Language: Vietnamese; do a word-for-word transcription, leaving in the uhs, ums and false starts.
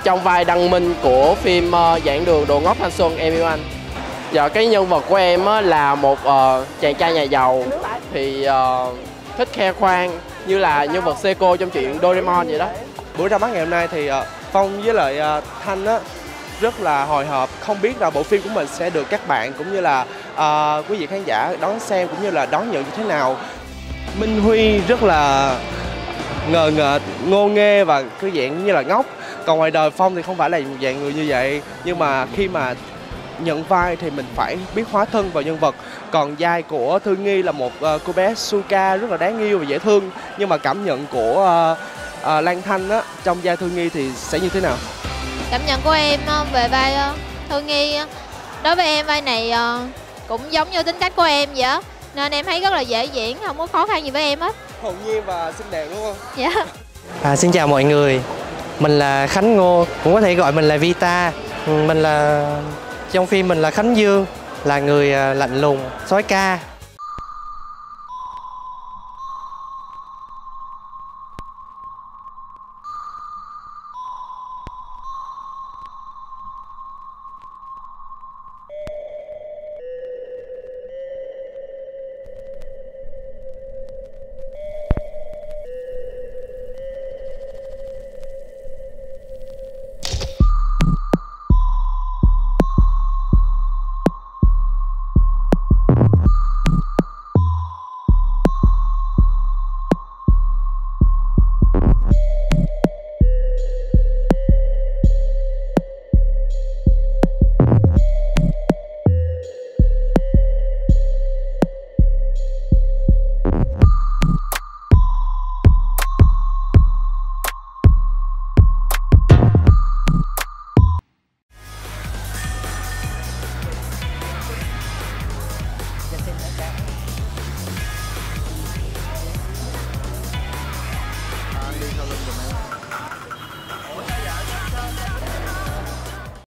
trong vai Đăng Minh của phim uh, Giảng đường đồ ngốc thanh xuân Em yêu anh. Giờ cái nhân vật của em uh, là một uh, chàng trai nhà giàu thì uh, thích khoe khoang như là nhân vật Seiko trong truyện Doraemon vậy đó. Buổi ra mắt ngày hôm nay thì uh, Phong với lại uh, Thanh á rất là hồi hộp, không biết là bộ phim của mình sẽ được các bạn cũng như là uh, quý vị khán giả đón xem cũng như là đón nhận như thế nào. Minh Huy rất là ngờ ngợt, ngô nghê và cứ dạng như là ngốc. Còn ngoài đời Phong thì không phải là dạng người như vậy, nhưng mà khi mà nhận vai thì mình phải biết hóa thân vào nhân vật. Còn vai của Thư Nghi là một uh, cô bé Suka rất là đáng yêu và dễ thương, nhưng mà cảm nhận của uh, uh, Lan Thanh á trong vai Thư Nghi thì sẽ như thế nào? Cảm nhận của em về vai Thư Nghi, đối với em vai này cũng giống như tính cách của em vậy á, nên em thấy rất là dễ diễn, không có khó khăn gì với em hết. Hồn nhiên và xinh đẹp đúng không? Dạ. À, xin chào mọi người, mình là Khánh Ngô, cũng có thể gọi mình là Vita. Mình là trong phim mình là Khánh Dương, là người lạnh lùng, soái ca.